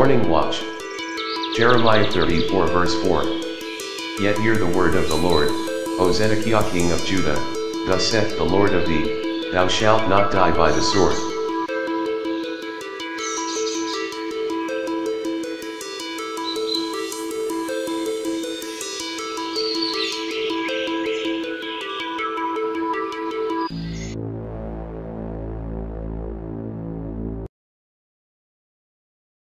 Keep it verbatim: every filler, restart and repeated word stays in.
morning watch. Jeremiah thirty-four verse four. Yet hear the word of the Lord, O Zedekiah king of Judah, thus saith the Lord of thee, thou shalt not die by the sword.